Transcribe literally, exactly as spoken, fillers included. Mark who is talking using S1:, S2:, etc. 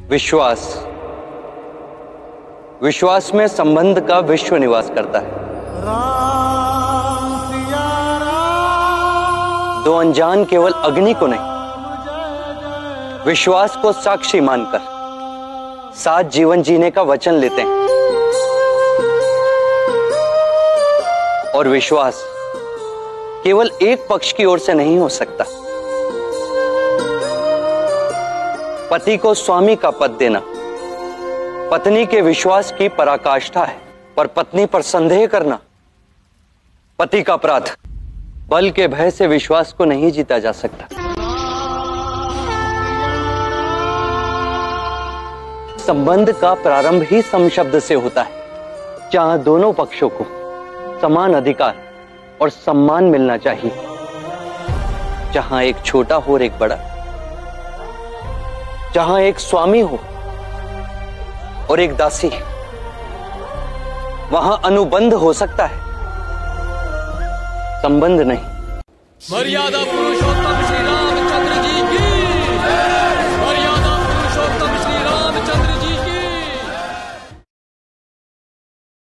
S1: विश्वास। विश्वास में संबंध का विश्व निवास करता है। दो अनजान केवल अग्नि को नहीं, विश्वास को साक्षी मानकर साथ जीवन जीने का वचन लेते हैं। और विश्वास केवल एक पक्ष की ओर से नहीं हो सकता। पति को स्वामी का पद देना पत्नी के विश्वास की पराकाष्ठा है, पर पत्नी पर संदेह करना पति का अपराध। बल के भय से विश्वास को नहीं जीता जा सकता। संबंध का प्रारंभ ही सम शब्द से होता है, जहां दोनों पक्षों को समान अधिकार और सम्मान मिलना चाहिए, जहां एक छोटा हो और एक बड़ा, जहां एक स्वामी हो और एक दासी, वहां अनुबंध हो सकता है, संबंध नहीं।
S2: मर्यादा पुरुषोत्तम